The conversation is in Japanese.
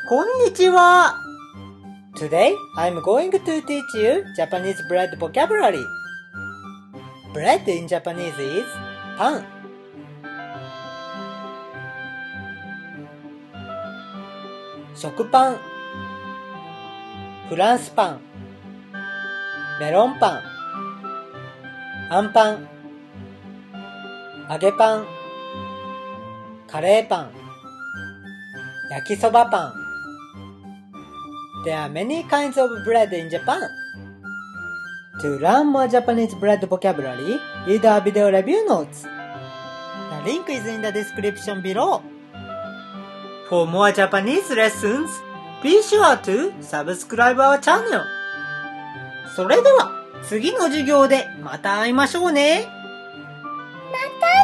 こんにちは。Today, I'm going to teach you Japanese bread vocabulary. Bread in Japanese is パン。食パン、フランスパン、メロンパン、あんパン、揚げパン、カレーパン、焼きそばパン。There are many kinds of bread in Japan. To learn more Japanese bread vocabulary, read our video review notes. The link is in the description below. For more Japanese lessons, be sure to subscribe our channel. それでは次の授業でまた会いましょうね。 また